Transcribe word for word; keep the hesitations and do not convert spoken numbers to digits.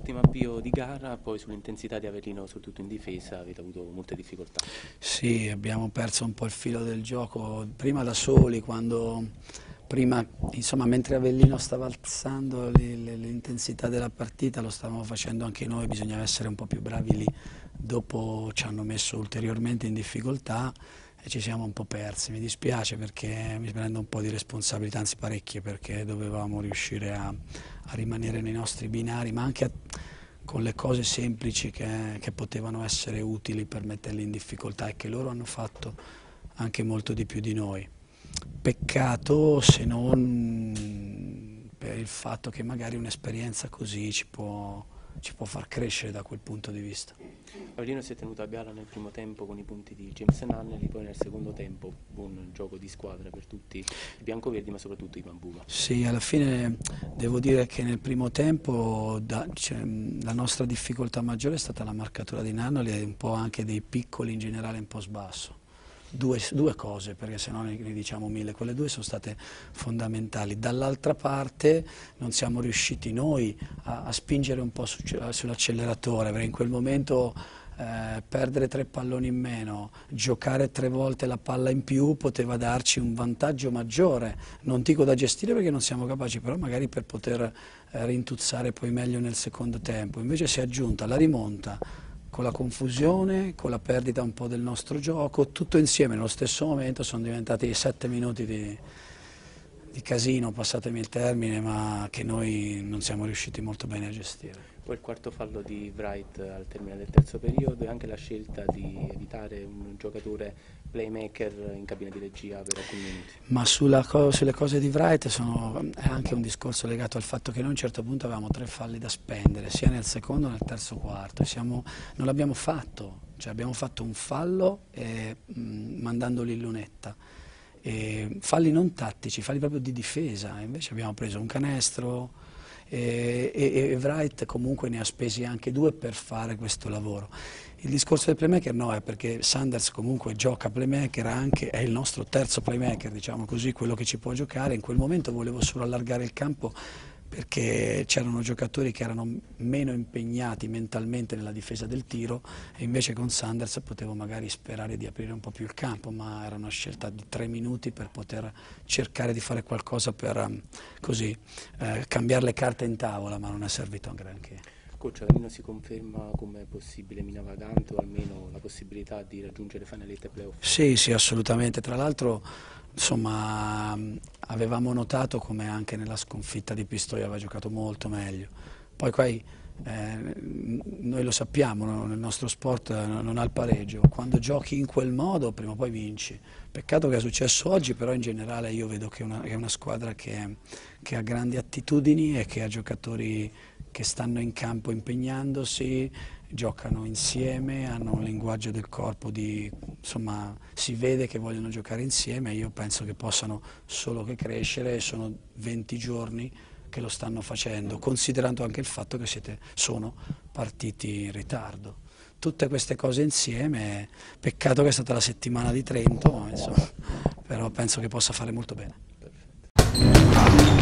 ottimo avvio di gara, poi sull'intensità di Avellino, soprattutto in difesa, avete avuto molte difficoltà. Sì, abbiamo perso un po' il filo del gioco, prima da soli, quando, prima, insomma, mentre Avellino stava alzando l'intensità della partita, lo stavamo facendo anche noi, bisognava essere un po' più bravi lì. Dopo ci hanno messo ulteriormente in difficoltà e ci siamo un po' persi. Mi dispiace perché mi prendo un po' di responsabilità, anzi parecchie, perché dovevamo riuscire a, a rimanere nei nostri binari, ma anche a, con le cose semplici che, che potevano essere utili per metterli in difficoltà e che loro hanno fatto anche molto di più di noi. Peccato se non per il fatto che magari un'esperienza così ci può, ci può far crescere da quel punto di vista. Avellino si è tenuto a gara nel primo tempo con i punti di James Nannelly, poi nel secondo tempo buon gioco di squadra per tutti i biancoverdi, ma soprattutto i Bambuga. Sì, alla fine devo dire che nel primo tempo da, cioè, la nostra difficoltà maggiore è stata la marcatura di Nannelly e un po' anche dei piccoli in generale un po' sbasso. Due, due cose, perché se no ne, ne diciamo mille, quelle due sono state fondamentali. Dall'altra parte non siamo riusciti noi a, a spingere un po' su, sull'acceleratore, perché in quel momento eh, perdere tre palloni in meno, giocare tre volte la palla in più poteva darci un vantaggio maggiore, non dico da gestire perché non siamo capaci, però magari per poter eh, rintuzzare poi meglio nel secondo tempo. Invece si è aggiunta la rimonta, con la confusione, con la perdita un po' del nostro gioco, tutto insieme nello stesso momento sono diventati sette minuti di, di casino, passatemi il termine, ma che noi non siamo riusciti molto bene a gestire. Poi il quarto fallo di Wright al termine del terzo periodo e anche la scelta di evitare un giocatore playmaker in cabina di regia per alcuni minuti. Ma sulla co sulle cose di Wright sono, è anche un discorso legato al fatto che noi a un certo punto avevamo tre falli da spendere, sia nel secondo che nel terzo quarto, e siamo, non l'abbiamo fatto, cioè abbiamo fatto un fallo eh, mh, mandandoli in lunetta. E falli non tattici, falli proprio di difesa, invece abbiamo preso un canestro e, e, e Wright comunque ne ha spesi anche due per fare questo lavoro. Il discorso del playmaker no, è perché Sanders comunque gioca playmaker, anche, è il nostro terzo playmaker, diciamo così, quello che ci può giocare. In quel momento volevo solo allargare il campo perché c'erano giocatori che erano meno impegnati mentalmente nella difesa del tiro e invece con Sanders potevo magari sperare di aprire un po' più il campo, ma era una scelta di tre minuti per poter cercare di fare qualcosa per così, eh, cambiare le carte in tavola, ma non è servito a granché. Coach, Avellino si conferma come possibile mina vagante o almeno la possibilità di raggiungere finalette e playoff? Sì, sì, assolutamente. Tra l'altro, insomma, avevamo notato come anche nella sconfitta di Pistoia aveva giocato molto meglio. Poi, poi eh, noi lo sappiamo, no? Nel nostro sport non ha il pareggio. Quando giochi in quel modo, prima o poi vinci. Peccato che è successo oggi, però in generale io vedo che è una, è una squadra che, che ha grandi attitudini e che ha giocatori che stanno in campo impegnandosi, giocano insieme, hanno un linguaggio del corpo di, insomma, si vede che vogliono giocare insieme e io penso che possano solo che crescere, sono venti giorni che lo stanno facendo, considerando anche il fatto che siete, sono partiti in ritardo. Tutte queste cose insieme, peccato che è stata la settimana di Trento, insomma, però penso che possa fare molto bene. Perfetto.